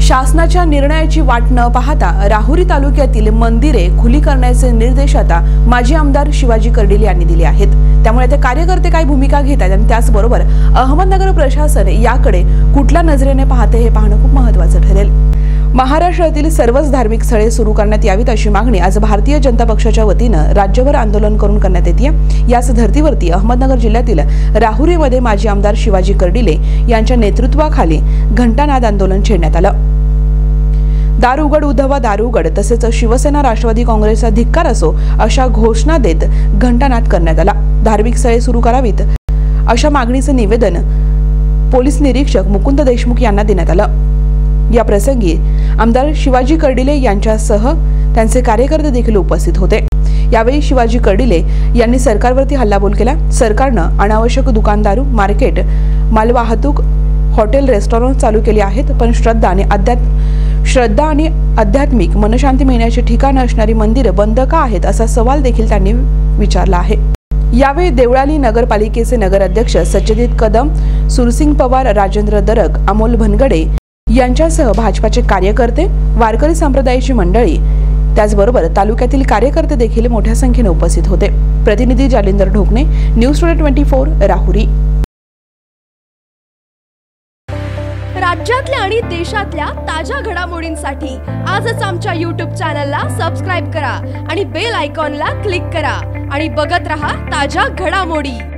शासनाच्या निर्णयाची वाट न पाहता राहुरी तालुक्यातील मंदिरे खुली करण्याचे निर्देश आता माजी आमदार शिवाजी कर्डिले यांनी दिले आहेत। त्यामुळे ते कार्यकर्ते काय भूमिका घेतात आणि त्याचबरोबर अहमदनगर प्रशासन याकडे कुठल्या नजरेने पाहते हे पाहणं खूप महत्त्वाचं ठरेल। महाराष्ट्रातील सर्वच धार्मिक स्थळे सुरू करण्यात यावीत अशी मागणी आज भारतीय जनता पक्षाच्या वतीनं राज्यभर आंदोलन करून करण्यात येते। याच धर्तीवरती अहमदनगर जिल्ह्यातील राहुरीमध्ये माजी आमदार शिवाजी कर्डिले यांच्या नेतृत्वाखाली घंटानाद आंदोलन छेडण्यात आलं। दार उघड उद्धवा दार उघड तसेच शिवसेना राष्ट्रवादी काँग्रेसचा धिक्कार असो अशा घोषणा देत घंटानाद करण्यात आला। धार्मिक स्थळे सुरू करावीत अशा मागणीचे निवेदन पोलीस निरीक्षक मुकुंद देशमुख यांना देण्यात आलं। या प्रसंगी आमदार शिवाजी कर्डिले यांच्यासह त्यांचे कार्यकर्ते देखील उपस्थित होते। यावेळी शिवाजी कर्डिले यांनी सरकारवरती हल्लाबोल केला। सरकारनं अनावश्यक दुकानदारू, मार्केट, मालवाहतूक, हॉटेल, रेस्टॉरंट चालू केले आहेत, पण श्रद्धा आणि आध्यात्मिक मनशांती मिळण्याचे ठिकाण असणारी मंदिरे बंद का आहेत असा सवाल देखील त्यांनी विचारला आहे। यावेळी देवळाली नगरपालिकेचे नगराध्यक्ष सज्जदीत कदम, सुरसिंग पवार, राजेंद्र दरक, अमोल भनगडे यांच्यासह भाजपाचे कार्यकर्ते, वारकरी संप्रदायाची मंडळी, त्याचबरोबर तालुक्यातील कार्यकर्ते देखील मोठ्या संख्येने उपस्थित होते। प्रतिनिधी जालिंदर ढोकणे, न्यूज टुडे 24 राहुरी। राज्यातल्या आणि देशातल्या ताज्या घडामोडींसाठी आजच आमच्या YouTube चॅनलला सबस्क्राइब करा आणि बेल आयकॉनला क्लिक करा आणि बघत रहा ताज्या घडामोडी।